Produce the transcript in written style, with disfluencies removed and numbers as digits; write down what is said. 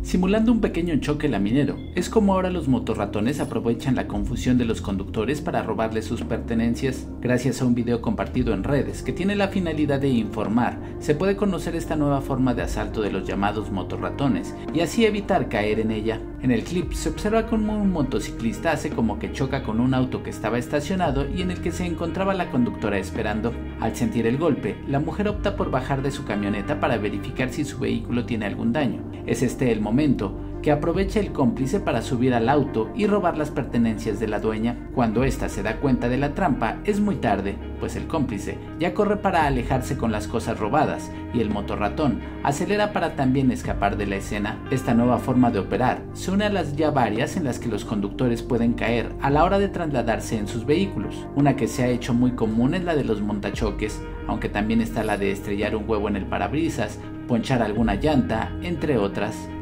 simulando un pequeño choque laminero. Es como ahora los motorratones aprovechan la confusión de los conductores para robarles sus pertenencias. Gracias a un video compartido en redes que tiene la finalidad de informar, se puede conocer esta nueva forma de asalto de los llamados motorratones y así evitar caer en ella. En el clip se observa cómo un motociclista hace como que choca con un auto que estaba estacionado y en el que se encontraba la conductora esperando. Al sentir el golpe, la mujer opta por bajar de su camioneta para verificar si su vehículo tiene algún daño. Es este el momento que aprovecha el cómplice para subir al auto y robar las pertenencias de la dueña. Cuando ésta se da cuenta de la trampa, es muy tarde, pues el cómplice ya corre para alejarse con las cosas robadas y el motorratón acelera para también escapar de la escena. Esta nueva forma de operar se une a las ya varias en las que los conductores pueden caer a la hora de trasladarse en sus vehículos. Una que se ha hecho muy común es la de los montachoques, aunque también está la de estrellar un huevo en el parabrisas, ponchar alguna llanta, entre otras.